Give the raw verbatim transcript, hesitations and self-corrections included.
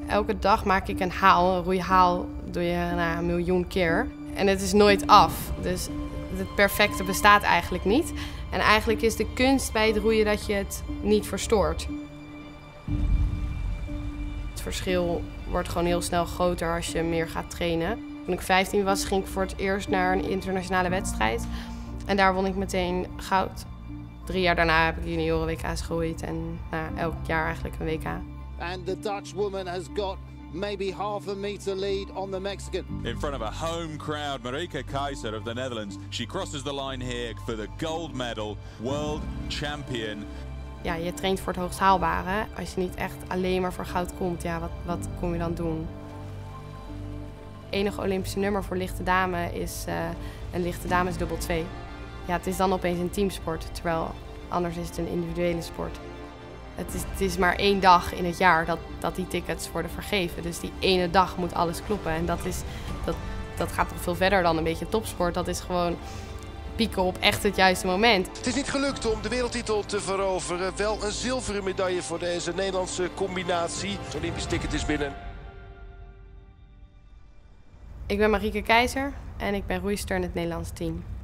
Elke dag maak ik een haal. Een roeihaal doe je nou, een miljoen keer. En het is nooit af. Dus het perfecte bestaat eigenlijk niet. En eigenlijk is de kunst bij het roeien dat je het niet verstoort. Het verschil wordt gewoon heel snel groter als je meer gaat trainen. Toen ik vijftien was, ging ik voor het eerst naar een internationale wedstrijd. En daar won ik meteen goud. Drie jaar daarna heb ik junioren W K's geroeid en nou, elk jaar eigenlijk een W K. And the Dutch woman has got maybe half a meter lead on the Mexican. In front of a home crowd, Marieke Keizer of the Netherlands. She crosses the line here for the gold medal, world champion. Ja, je traint voor het hoogst haalbare. Als je niet echt alleen maar voor goud komt, ja, wat, wat kom je dan doen? Het enige Olympische nummer voor lichte dame is uh, een lichte dames dubbel twee. Ja, het is dan opeens een teamsport, terwijl anders is het een individuele sport. Het is, het is maar één dag in het jaar dat, dat die tickets worden vergeven. Dus die ene dag moet alles kloppen. En dat, is, dat, dat gaat toch veel verder dan een beetje topsport. Dat is gewoon pieken op echt het juiste moment. Het is niet gelukt om de wereldtitel te veroveren. Wel een zilveren medaille voor deze Nederlandse combinatie. Het Olympisch ticket is binnen. Ik ben Marieke Keizer en ik ben roeister in het Nederlands team.